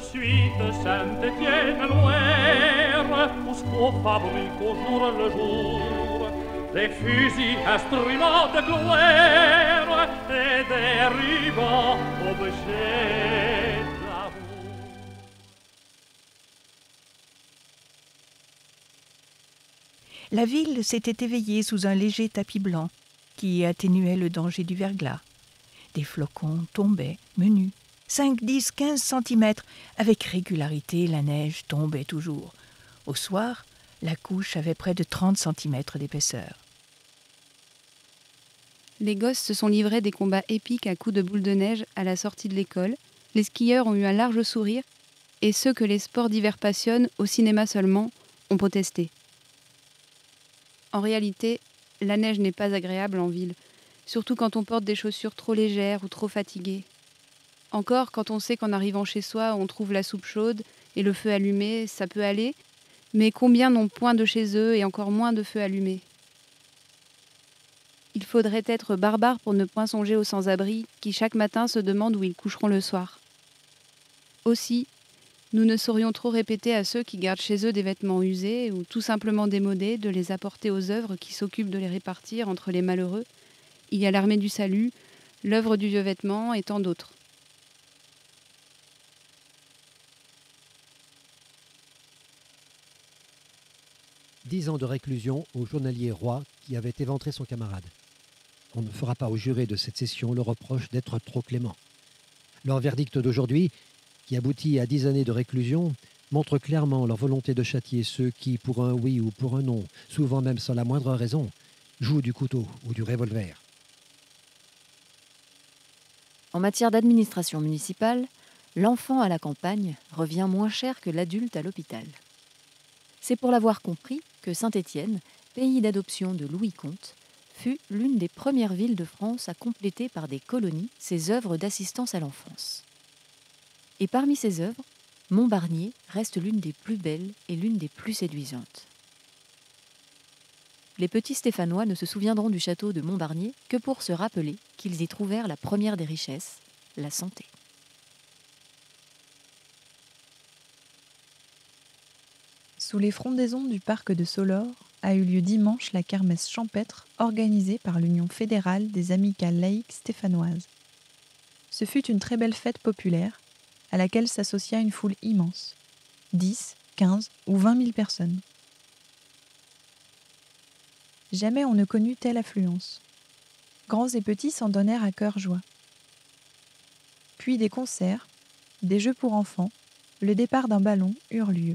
suite Saint-Étienne Loire, où ce qu'on fabrique au jour le jour des fusils, instruments de gloire et des rubans, objets d'amour. La ville s'était éveillée sous un léger tapis blanc qui atténuait le danger du verglas. Des flocons tombaient, menus, 5, 10, 15 centimètres. Avec régularité, la neige tombait toujours. Au soir, la couche avait près de 30 centimètres d'épaisseur. Les gosses se sont livrés des combats épiques à coups de boules de neige à la sortie de l'école. Les skieurs ont eu un large sourire et ceux que les sports d'hiver passionnent, au cinéma seulement, ont protesté. En réalité, la neige n'est pas agréable en ville, surtout quand on porte des chaussures trop légères ou trop fatiguées. Encore, quand on sait qu'en arrivant chez soi, on trouve la soupe chaude et le feu allumé, ça peut aller, mais combien n'ont point de chez eux et encore moins de feu allumé ? Il faudrait être barbare pour ne point songer aux sans-abri qui chaque matin se demandent où ils coucheront le soir. Aussi, nous ne saurions trop répéter à ceux qui gardent chez eux des vêtements usés ou tout simplement démodés de les apporter aux œuvres qui s'occupent de les répartir entre les malheureux. Il y a l'Armée du Salut, l'œuvre du vieux vêtement et tant d'autres. « 10 ans de réclusion au journalier Roy qui avait éventré son camarade. On ne fera pas aux jurés de cette session le reproche d'être trop clément. Leur verdict d'aujourd'hui, qui aboutit à 10 années de réclusion, montre clairement leur volonté de châtier ceux qui, pour un oui ou pour un non, souvent même sans la moindre raison, jouent du couteau ou du revolver. » En matière d'administration municipale, l'enfant à la campagne revient moins cher que l'adulte à l'hôpital. C'est pour l'avoir compris que Saint-Étienne, pays d'adoption de Louis Comte, fut l'une des premières villes de France à compléter par des colonies ses œuvres d'assistance à l'enfance. Et parmi ces œuvres, Montbarnier reste l'une des plus belles et l'une des plus séduisantes. Les petits Stéphanois ne se souviendront du château de Montbarnier que pour se rappeler qu'ils y trouvèrent la première des richesses, la santé. Sous les frondaisons du parc de Soleure a eu lieu dimanche la kermesse champêtre organisée par l'Union fédérale des amicales laïques stéphanoises. Ce fut une très belle fête populaire à laquelle s'associa une foule immense, 10, 15 ou 20 000 personnes. Jamais on ne connut telle affluence. Grands et petits s'en donnèrent à cœur joie. Puis des concerts, des jeux pour enfants, le départ d'un ballon eurent lieu.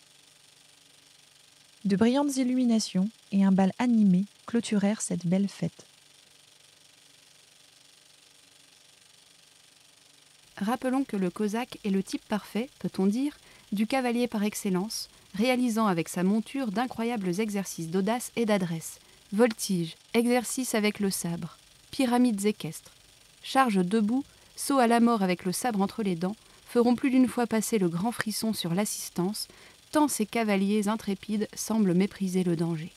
De brillantes illuminations et un bal animé clôturèrent cette belle fête. Rappelons que le cosaque est le type parfait, peut-on dire, du cavalier par excellence, réalisant avec sa monture d'incroyables exercices d'audace et d'adresse, voltiges, exercices avec le sabre, pyramides équestres, charges debout, sauts à la mort avec le sabre entre les dents, feront plus d'une fois passer le grand frisson sur l'assistance, tant ces cavaliers intrépides semblent mépriser le danger.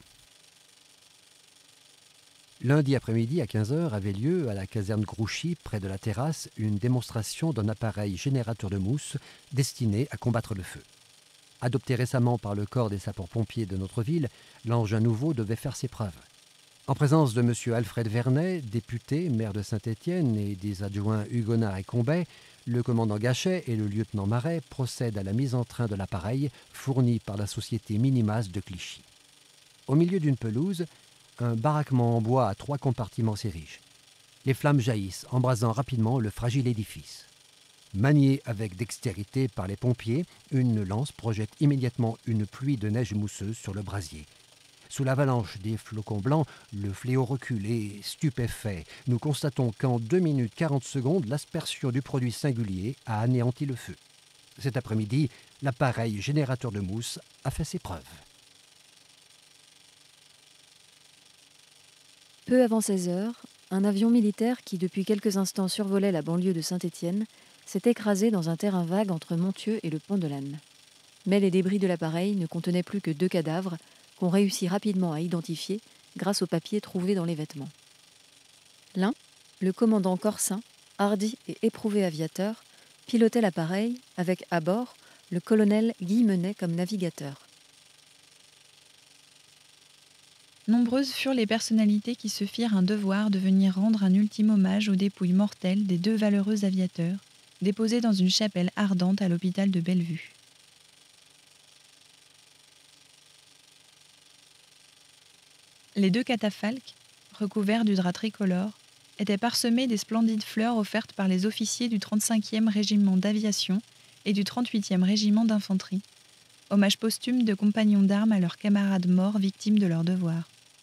Lundi après-midi à 15h avait lieu à la caserne Grouchy, près de la terrasse, une démonstration d'un appareil générateur de mousse destiné à combattre le feu. Adopté récemment par le corps des sapeurs-pompiers de notre ville, l'engin nouveau devait faire ses preuves. En présence de M. Alfred Vernet, député, maire de Saint-Étienne, et des adjoints Hugonard et Combet, le commandant Gachet et le lieutenant Marais procèdent à la mise en train de l'appareil fourni par la société Minimas de Clichy. Au milieu d'une pelouse, un baraquement en bois à 3 compartiments s'érige. Les flammes jaillissent, embrasant rapidement le fragile édifice. Maniée avec dextérité par les pompiers, une lance projette immédiatement une pluie de neige mousseuse sur le brasier. Sous l'avalanche des flocons blancs, le fléau recule et, stupéfait, nous constatons qu'en 2 minutes 40 secondes, l'aspersion du produit singulier a anéanti le feu. Cet après-midi, l'appareil générateur de mousse a fait ses preuves. Peu avant 16 heures, un avion militaire qui depuis quelques instants survolait la banlieue de Saint-Étienne s'est écrasé dans un terrain vague entre Montieu et le pont de l'Âne. Mais les débris de l'appareil ne contenaient plus que 2 cadavres qu'on réussit rapidement à identifier grâce aux papiers trouvés dans les vêtements. L'un, le commandant Corsin, hardi et éprouvé aviateur, pilotait l'appareil avec à bord le colonel Guy Menet comme navigateur. Nombreuses furent les personnalités qui se firent un devoir de venir rendre un ultime hommage aux dépouilles mortelles des 2 valeureux aviateurs, déposés dans une chapelle ardente à l'hôpital de Bellevue. Les 2 catafalques, recouverts du drap tricolore, étaient parsemés des splendides fleurs offertes par les officiers du 35e régiment d'aviation et du 38e régiment d'infanterie, hommage posthume de compagnons d'armes à leurs camarades morts victimes de leur devoir.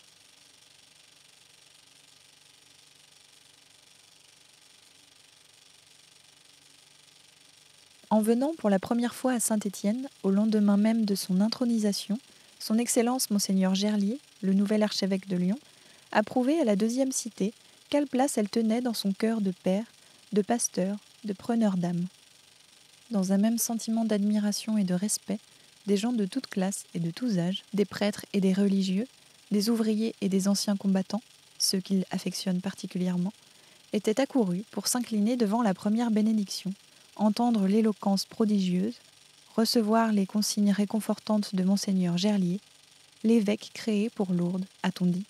En venant pour la première fois à Saint-Étienne, au lendemain même de son intronisation, son Excellence Monseigneur Gerlier, le nouvel archevêque de Lyon, a prouvé à la 2e cité quelle place elle tenait dans son cœur de père, de pasteur, de preneur d'âme. Dans un même sentiment d'admiration et de respect, des gens de toutes classes et de tous âges, des prêtres et des religieux, des ouvriers et des anciens combattants, ceux qu'il affectionne particulièrement, étaient accourus pour s'incliner devant la première bénédiction, entendre l'éloquence prodigieuse, recevoir les consignes réconfortantes de Monseigneur Gerlier, l'évêque créé pour Lourdes, a-t-on dit.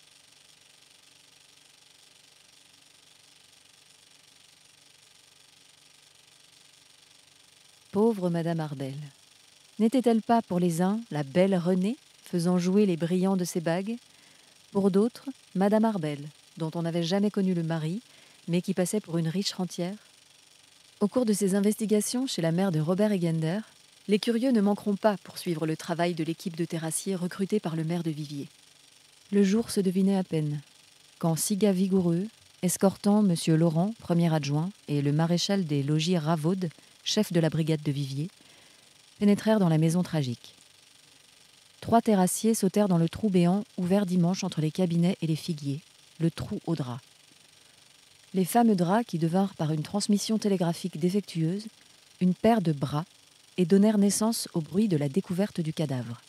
Pauvre Madame Arbel. N'était-elle pas pour les uns la belle Renée, faisant jouer les brillants de ses bagues, pour d'autres, Madame Arbel, dont on n'avait jamais connu le mari, mais qui passait pour une riche rentière? Au cours de ses investigations chez la mère de Robert Egender, les curieux ne manqueront pas pour suivre le travail de l'équipe de terrassiers recrutée par le maire de Viviers. Le jour se devinait à peine, quand 6 gars vigoureux, escortant M. Laurent, premier adjoint, et le maréchal des logis Ravaud, chef de la brigade de Viviers, pénétrèrent dans la maison tragique. 3 terrassiers sautèrent dans le trou béant ouvert dimanche entre les cabinets et les figuiers, le trou au drap. Les fameux draps qui devinrent par une transmission télégraphique défectueuse une paire de bras et donnèrent naissance au bruit de la découverte du cadavre.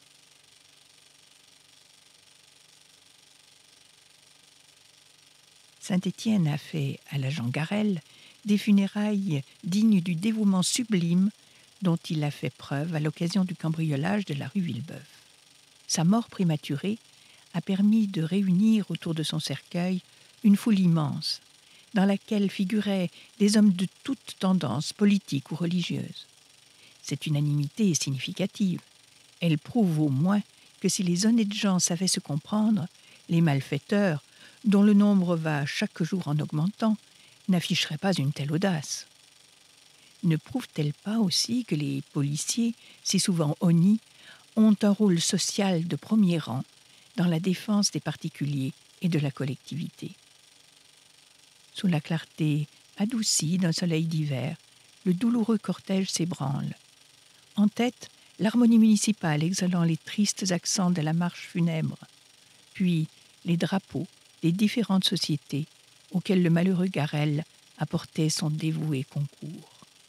Saint-Étienne a fait à la Jean Garel des funérailles dignes du dévouement sublime dont il a fait preuve à l'occasion du cambriolage de la rue Villebeuf. Sa mort prématurée a permis de réunir autour de son cercueil une foule immense, dans laquelle figuraient des hommes de toutes tendances politiques ou religieuses. Cette unanimité est significative. Elle prouve au moins que si les honnêtes gens savaient se comprendre, les malfaiteurs, dont le nombre va chaque jour en augmentant, n'afficherait pas une telle audace. Ne prouve-t-elle pas aussi que les policiers, si souvent honnis, ont un rôle social de premier rang dans la défense des particuliers et de la collectivité? Sous la clarté adoucie d'un soleil d'hiver, le douloureux cortège s'ébranle. En tête, l'harmonie municipale exhalant les tristes accents de la marche funèbre, puis les drapeaux des différentes sociétés auxquelles le malheureux Garel apportait son dévoué concours.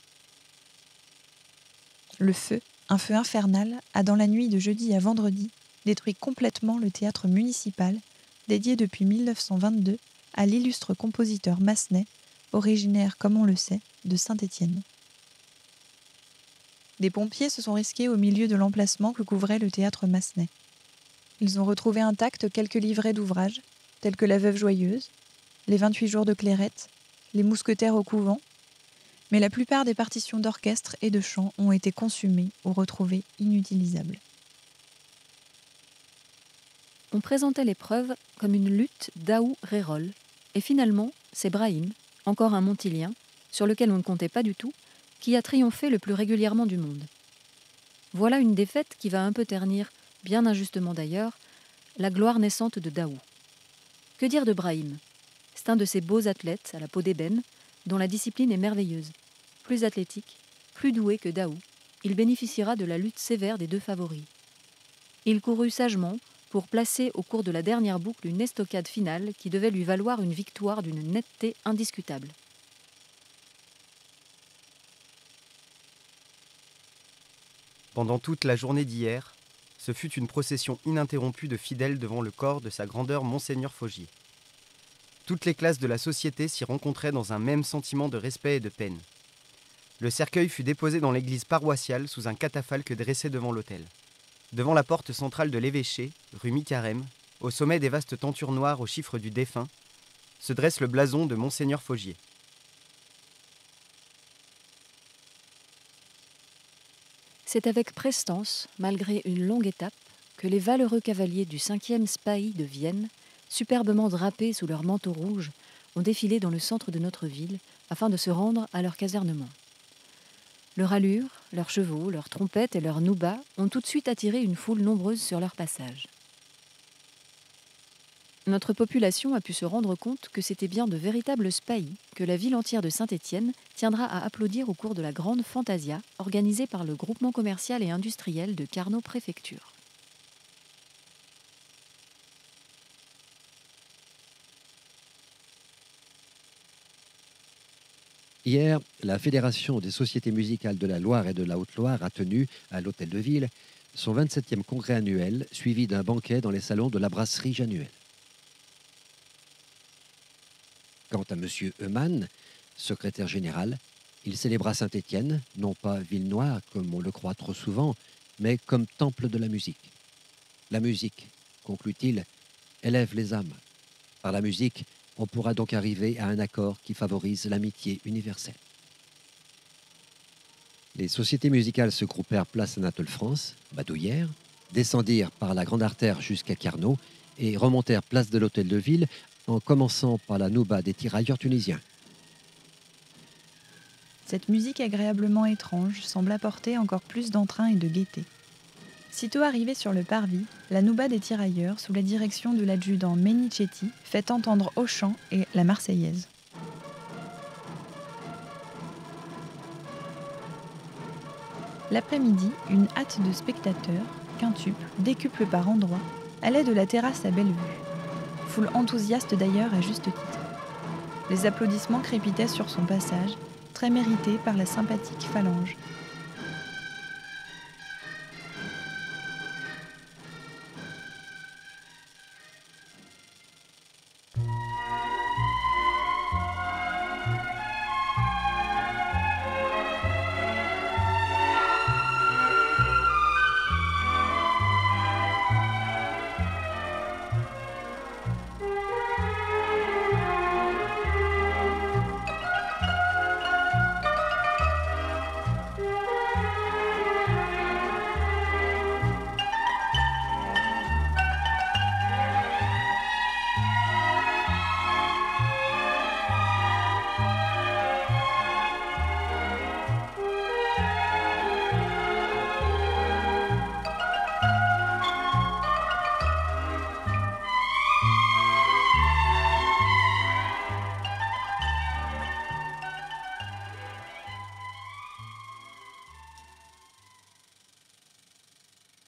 Le feu, un feu infernal, a dans la nuit de jeudi à vendredi détruit complètement le théâtre municipal, dédié depuis 1922 à l'illustre compositeur Massenet, originaire, comme on le sait, de Saint-Étienne. Des pompiers se sont risqués au milieu de l'emplacement que couvrait le théâtre Massenet. Ils ont retrouvé intacts quelques livrets d'ouvrages, tels que La Veuve Joyeuse, Les 28 jours de Clairette, Les Mousquetaires au couvent, mais la plupart des partitions d'orchestre et de chant ont été consumées ou retrouvées inutilisables. On présentait l'épreuve comme une lutte Daou-Rérol, et finalement, c'est Brahim, encore un Montilien, sur lequel on ne comptait pas du tout, qui a triomphé le plus régulièrement du monde. Voilà une défaite qui va un peu ternir, bien injustement d'ailleurs, la gloire naissante de Daou. Que dire de Brahim ? C'est un de ces beaux athlètes à la peau d'ébène, dont la discipline est merveilleuse. Plus athlétique, plus doué que Daou, il bénéficiera de la lutte sévère des 2 favoris. Il courut sagement pour placer au cours de la dernière boucle une estocade finale qui devait lui valoir une victoire d'une netteté indiscutable. Pendant toute la journée d'hier, ce fut une procession ininterrompue de fidèles devant le corps de sa grandeur Monseigneur Faugier. Toutes les classes de la société s'y rencontraient dans un même sentiment de respect et de peine. Le cercueil fut déposé dans l'église paroissiale sous un catafalque dressé devant l'autel. Devant la porte centrale de l'évêché, rue Mi-Carême, au sommet des vastes tentures noires aux chiffres du défunt, se dresse le blason de Monseigneur Faugier. C'est avec prestance, malgré une longue étape, que les valeureux cavaliers du 5e Spahi de Vienne, superbement drapés sous leurs manteaux rouges, ont défilé dans le centre de notre ville afin de se rendre à leur casernement. Leur allure, leurs chevaux, leurs trompettes et leurs noubas ont tout de suite attiré une foule nombreuse sur leur passage. Notre population a pu se rendre compte que c'était bien de véritables spahis que la ville entière de Saint-Étienne tiendra à applaudir au cours de la grande Fantasia organisée par le groupement commercial et industriel de Carnot Préfecture. Hier, la Fédération des sociétés musicales de la Loire et de la Haute-Loire a tenu, à l'Hôtel de Ville, son 27e congrès annuel, suivi d'un banquet dans les salons de la brasserie Januel. Quant à M. Heumann, secrétaire général, il célébra Saint-Étienne, non pas ville noire comme on le croit trop souvent, mais comme temple de la musique. La musique, conclut-il, élève les âmes. Par la musique, on pourra donc arriver à un accord qui favorise l'amitié universelle. Les sociétés musicales se groupèrent place Anatole-France, Badouillère, descendirent par la grande artère jusqu'à Carnot et remontèrent place de l'Hôtel de Ville en commençant par la nouba des tirailleurs tunisiens. Cette musique agréablement étrange semble apporter encore plus d'entrain et de gaieté. Sitôt arrivée sur le parvis, la nouba des tirailleurs, sous la direction de l'adjudant Menichetti, fait entendre au chant et la Marseillaise. L'après-midi, une hâte de spectateurs, quintuple, décuple par endroits, allait de la terrasse à Bellevue. Foule enthousiaste d'ailleurs à juste titre. Les applaudissements crépitaient sur son passage, très mérité par la sympathique phalange,